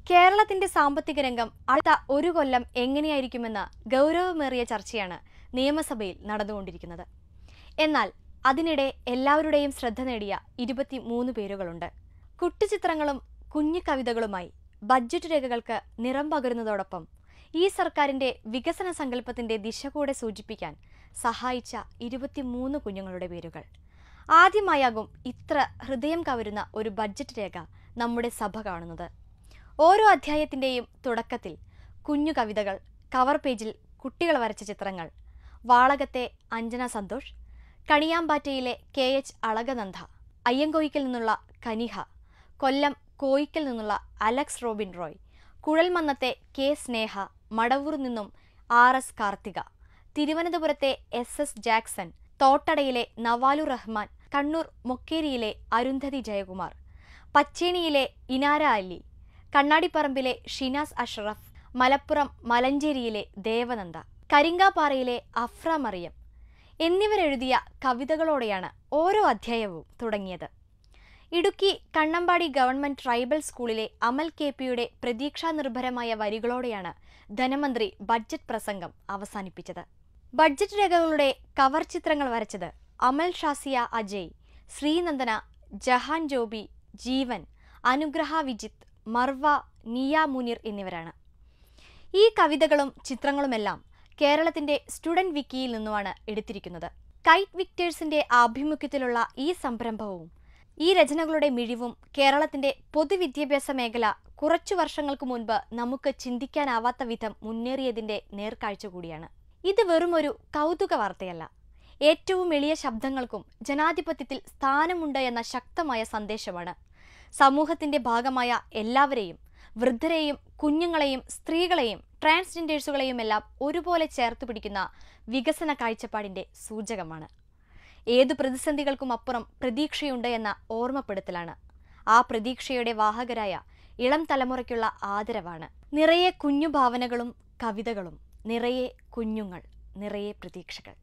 കേരളത്തിന്റെ സാമ്പത്തിക രംഗം അടുത്ത ഒരു കൊല്ലം എങ്ങനെയായിരിക്കുമെന്ന ഗൗരവമേറിയ ചർച്ചയാണ് നിയമസഭയിൽ നടന്നുകൊണ്ടിരിക്കുന്നത്. എന്നാൽ അതിനിടെ എല്ലാവരുടെയും ശ്രദ്ധ നേടിയ 23 പേരുകളുണ്ട്. കുട്ടിച്ചിത്രങ്ങളും കുഞ്ഞു കവിതകളുമായി ബഡ്ജറ്റ് രേഖകൾക്ക് നിറം പകരുന്നതോടൊപ്പം ഈ സർക്കാരിന്റെ വികസന സങ്കല്പത്തിന്റെ ദിശ കൂടെ സൂചിപ്പിക്കാൻ സഹായിച്ച 23 കുഞ്ഞുങ്ങളുടെ പേരുകൾ. ആദ്യമായാകും ഇത്ര ഹൃദയം കവരുന്ന ഒരു ബഡ്ജറ്റ് രേഖ നമ്മുടെ സഭ കാണുന്നത്. ഓരോ അധ്യായത്തിന്റെയും തുടക്കത്തിൽ കുഞ്ഞു കവിതകൾ, കവർ പേജിൽ കുട്ടികൾ വരച്ച ചിത്രങ്ങൾ, വാളകത്തെ അഞ്ജന സന്തോഷ്, കണിയാമ്പാറ്റയിലെ KH അളകനന്ദ, അയ്യങ്കോയിക്കിൽ നിന്നുള്ള കനിഹ, കൊല്ലം കോയിക്കിൽ നിന്നുള്ള അലക്സ് റോബിൻ റോയ്, കുഴൽമന്നത്തെ K സ്നേഹ, മടവൂർ നിന്നും RS കാർത്തിക, തിരുവനന്തപുരത്തെ SS ജാക്സൺ, തോട്ടടയിലെ നവാലു റഹ്മാൻ, കണ്ണൂർ മൊക്കേരിയിലെ അരുന്ധതി ജയകുമാർ, പച്ചേണിയിലെ ഇനാര അലി, കണ്ണാടിപ്പറമ്പിലെ ഷിനാസ് അഷ്റഫ്, മലപ്പുറം മലഞ്ചേരിയിലെ ദേവനന്ദ, കരിങ്കാപ്പാറയിലെ അഫ്ര മറിയം എന്നിവരെഴുതിയ കവിതകളോടെയാണ് ഓരോ അധ്യായവും തുടങ്ങിയത്. ഇടുക്കി കണ്ണമ്പാടി ഗവൺമെന്റ് ട്രൈബൽ സ്കൂളിലെ അമൽ KPയുടെ പ്രതീക്ഷാനിർഭരമായ വരികളോടെയാണ് ധനമന്ത്രി ബഡ്ജറ്റ് പ്രസംഗം അവസാനിപ്പിച്ചത്. ബഡ്ജറ്റ് രേഖകളുടെ കവർ ചിത്രങ്ങൾ വരച്ചത് അമൽ ഷാസിയ അജയ്, ശ്രീനന്ദന, ജഹാൻ ജോബി, ജീവൻ, അനുഗ്രഹ വിജിത്ത്, മർവ, നിയ മുനീർ എന്നിവരാണ്. ഈ കവിതകളും ചിത്രങ്ങളുമെല്ലാം കേരളത്തിന്റെ സ്റ്റുഡന്റ് വിക്കിയിൽ നിന്നുമാണ് എടുത്തിരിക്കുന്നത്. കൈറ്റ് വിക്ടേഴ്സിന്റെ ആഭിമുഖ്യത്തിലുള്ള ഈ സംരംഭവും ഈ രചനകളുടെ മിഴിവും കേരളത്തിന്റെ പൊതുവിദ്യാഭ്യാസ മേഖല കുറച്ചു വർഷങ്ങൾക്ക് മുൻപ് നമുക്ക് ചിന്തിക്കാനാവാത്ത വിധം മുന്നേറിയതിന്റെ നേർക്കാഴ്ച കൂടിയാണ്. ഇത് വെറുമൊരു കൗതുക വാർത്തയല്ല, ഏറ്റവും എളിയ ശബ്ദങ്ങൾക്കും ജനാധിപത്യത്തിൽ സ്ഥാനമുണ്ട് എന്ന ശക്തമായ സന്ദേശമാണ്. സമൂഹത്തിന്റെ ഭാഗമായ എല്ലാവരെയും, വൃദ്ധരെയും കുഞ്ഞുങ്ങളെയും സ്ത്രീകളെയും ട്രാൻസ്ജെൻഡേഴ്സുകളെയും എല്ലാം ഒരുപോലെ ചേർത്ത് പിടിക്കുന്ന വികസന കാഴ്ചപ്പാടിന്റെ സൂചകമാണ്. ഏതു പ്രതിസന്ധികൾക്കും അപ്പുറം പ്രതീക്ഷയുണ്ട് എന്ന ഓർമ്മപ്പെടുത്തലാണ്. ആ പ്രതീക്ഷയുടെ വാഹകരായ ഇളം തലമുറയ്ക്കുള്ള ആദരവാണ്. നിറയെ കുഞ്ഞു ഭാവനകളും കവിതകളും, നിറയെ കുഞ്ഞുങ്ങൾ, നിറയെ പ്രതീക്ഷകൾ.